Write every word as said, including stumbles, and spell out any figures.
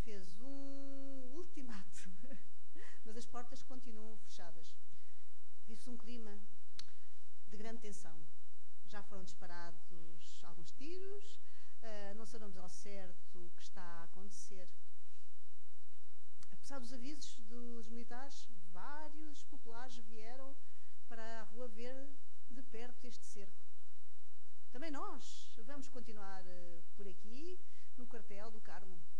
fez um ultimato, mas as portas continuam fechadas. Vive-se um clima de grande tensão. Já foram disparados alguns tiros, uh, não sabemos ao certo o que está a acontecer. Apesar dos avisos dos militares, vários populares vieram para a rua ver de perto este cerco. Também nós vamos continuar uh, por aqui, no quartel do Carmo.